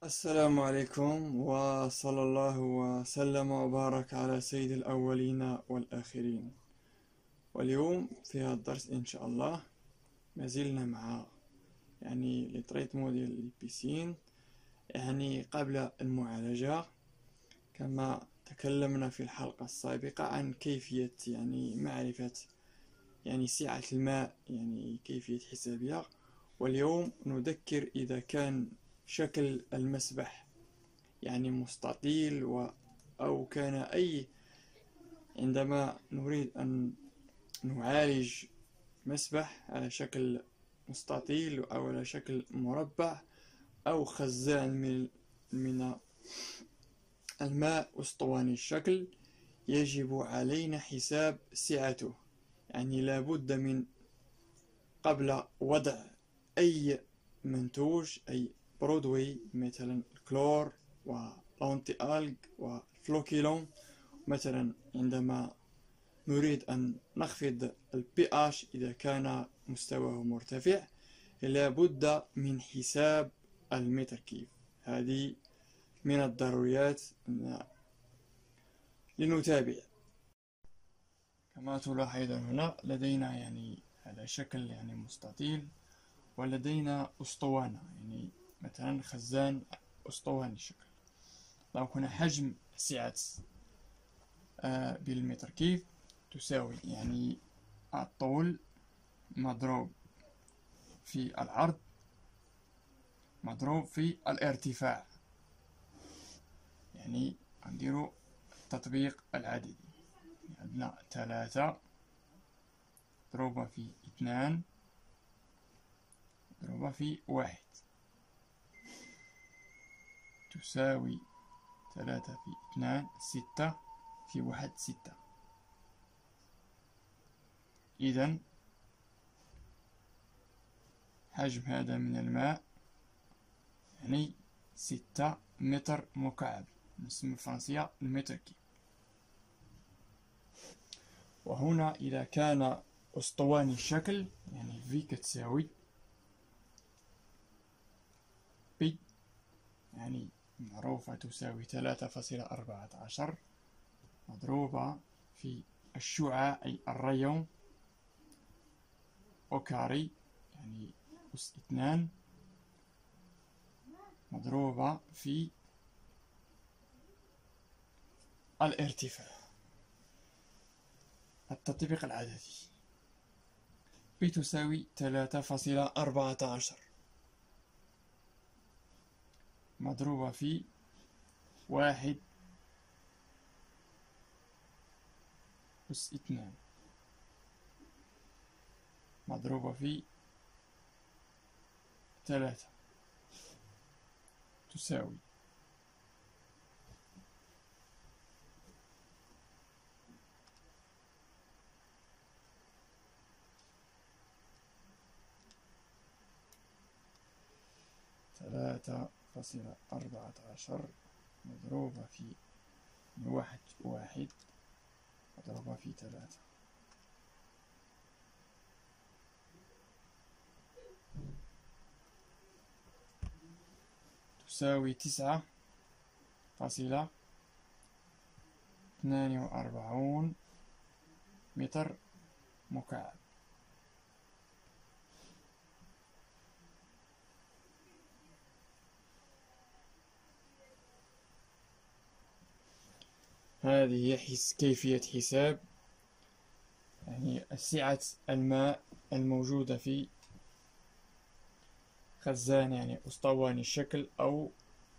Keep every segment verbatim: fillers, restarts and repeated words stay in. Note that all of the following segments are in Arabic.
السلام عليكم وصلى الله وسلم وبارك على سيد الأولين والآخرين. واليوم في هذا الدرس إن شاء الله ما زلنا مع يعني لي تريتمون ديال البيسين، يعني قبل المعالجة. كما تكلمنا في الحلقة السابقة عن كيفية يعني معرفة يعني سعة الماء، يعني كيفية حسابها. واليوم نذكر إذا كان شكل المسبح يعني مستطيل و أو كان أي عندما نريد أن نعالج مسبح على شكل مستطيل أو على شكل مربع أو خزان من من الماء أسطواني الشكل، يجب علينا حساب سعته. يعني لابد من قبل وضع أي منتوج أي برودوي مثلا الكلور والأنتي ألج والفلوكيلون، مثلا عندما نريد أن نخفض البي اش إذا كان مستواه مرتفع، لابد من حساب المتر كيف. هذه من الضروريات لنتابع. كما تلاحظون هنا لدينا يعني على شكل يعني مستطيل، ولدينا أسطوانة يعني مثلا خزان أسطواني الشكل. دونك هنا حجم سعة آه بالمتر كيف تساوي يعني الطول مضروب في العرض مضروب في الارتفاع. يعني نديرو التطبيق العددي، عندنا ثلاثة مضروبة في اثنان مضروبة في واحد تساوي ثلاثة في اثنان ستة في واحد ستة. إذن حجم هذا من الماء يعني ستة متر مكعب، نسمى بالفرنسية المتر كيب. وهنا إذا كان أسطواني الشكل يعني في كتساوي بي يعني معروفة تساوي ثلاثة فاصلة أربعة عشر مضروبة في الشعاع أي الريون أو كاري يعني أس اثنان مضروبة في الارتفاع. التطبيق العددي بي تساوي ثلاثة فاصلة أربعة عشر مضروبة في واحد أس اثنان مضروبة في ثلاثة تساوي ثلاثة فاصلة أربعة عشر مضروبة في واحد واحد مضروبة في ثلاثة تساوي تسعة فاصلة اثنان وأربعون متر مكعب. هذه هي كيفية حساب يعني سعة الماء الموجودة في خزان يعني أسطواني الشكل أو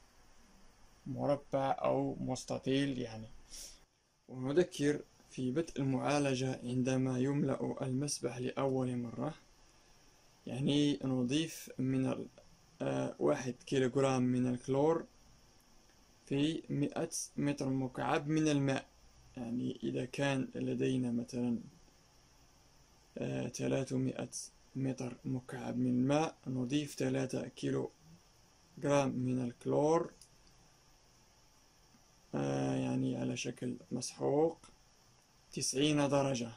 مربع أو مستطيل يعني. ونذكر في بدء المعالجة عندما يملأ المسبح لأول مرة، يعني نضيف من آه واحد كيلوغرام من الكلور في مئة متر مكعب من الماء. يعني إذا كان لدينا مثلا آه ثلاثمائة متر مكعب من الماء، نضيف ثلاثة كيلو جرام من الكلور آه يعني على شكل مسحوق تسعين درجة.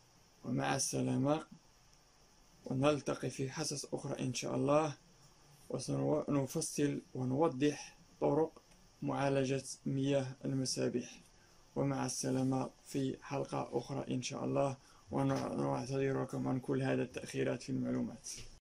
ومع السلامة، ونلتقي في حصص أخرى إن شاء الله. وسنفصل ونوضح طرق معالجة مياه المسابح. ومع السلامة في حلقة أخرى إن شاء الله، ونعتذر لكم عن كل هذه التأخيرات في المعلومات.